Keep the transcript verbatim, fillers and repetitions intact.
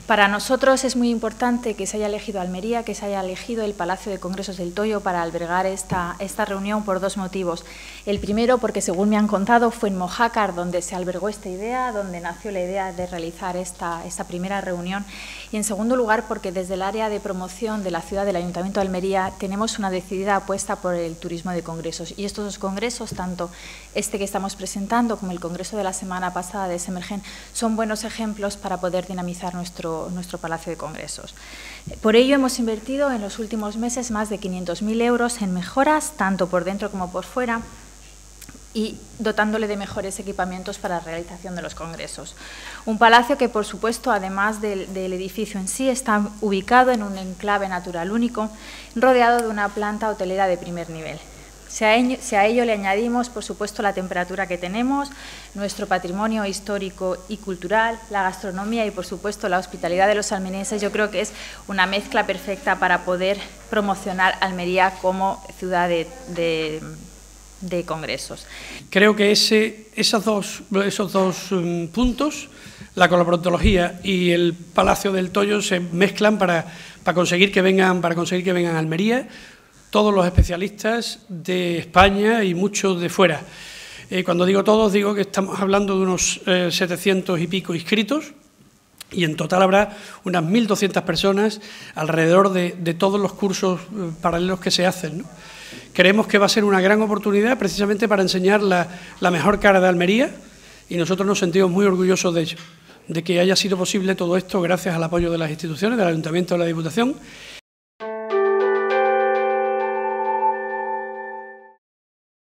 Para nosotros es muy importante que se haya elegido Almería, que se haya elegido el Palacio de Congresos del Toyo para albergar esta, esta reunión por dos motivos. El primero, porque según me han contado, fue en Mojácar donde se albergó esta idea, donde nació la idea de realizar esta, esta primera reunión. Y en segundo lugar, porque desde el área de promoción de la ciudad del Ayuntamiento de Almería tenemos una decidida apuesta por el turismo de congresos. Y estos dos congresos, tanto este que estamos presentando como el congreso de la semana pasada de Semergen, son buenos ejemplos para poder dinamizar nuestro nuestro Palacio de Congresos. Por ello hemos invertido en los últimos meses más de quinientos mil euros en mejoras, tanto por dentro como por fuera, y dotándole de mejores equipamientos para la realización de los congresos. Un palacio que, por supuesto, además del, del edificio en sí, está ubicado en un enclave natural único, rodeado de una planta hotelera de primer nivel. Si a, ello, si a ello le añadimos, por supuesto, la temperatura que tenemos, nuestro patrimonio histórico y cultural, la gastronomía y, por supuesto, la hospitalidad de los almerienses, yo creo que es una mezcla perfecta para poder promocionar Almería como ciudad de, de, de congresos. Creo que ese, esos dos, esos dos um, puntos, la colaborología y el Palacio del Toyo, se mezclan para, para, conseguir que vengan, para conseguir que vengan a Almería todos los especialistas de España y muchos de fuera. Eh, cuando digo todos, digo que estamos hablando de unos eh, setecientos y pico inscritos y en total habrá unas mil doscientas personas alrededor de, de todos los cursos eh, paralelos que se hacen, ¿no? Creemos que va a ser una gran oportunidad precisamente para enseñar la, la mejor cara de Almería y nosotros nos sentimos muy orgullosos de ello, de que haya sido posible todo esto gracias al apoyo de las instituciones, del Ayuntamiento y de la Diputación.